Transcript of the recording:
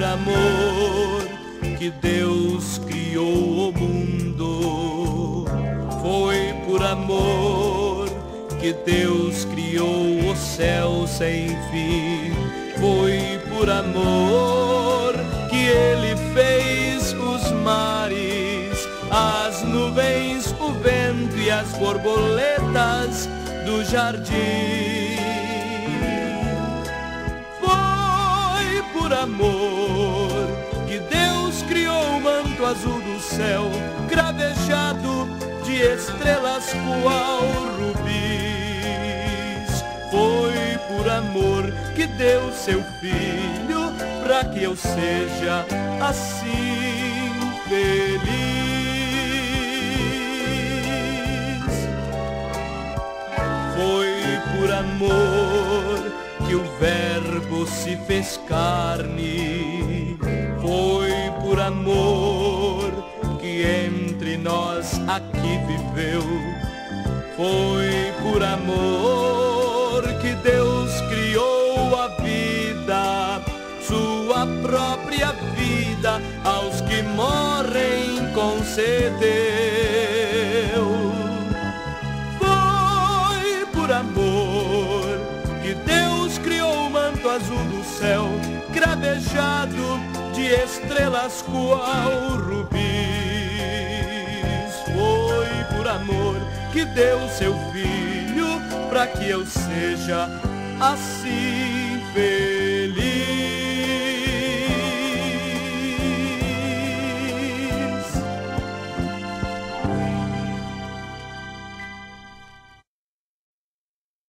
amor que Deus criou o mundo. Foi por amor que Deus criou o céu sem fim. Foi por amor que Ele fez os mares, as nuvens, o vento e as borboletas do jardim. Foi por amor que Deus criou o manto azul do céu, cravejado de estrelas qual rubis. Foi por amor que deu seu filho, para que eu seja assim feliz. Foi por amor que o Verbo se fez carne. Foi por amor que entre nós aqui viveu. Foi por amor que Deus criou a vida, sua própria vida aos que morrem concedeu. Foi por amor que Deus criou o manto azul do céu, cravejado de estrelas qual rubis. Foi por amor que deu seu filho, para que eu seja assim feliz.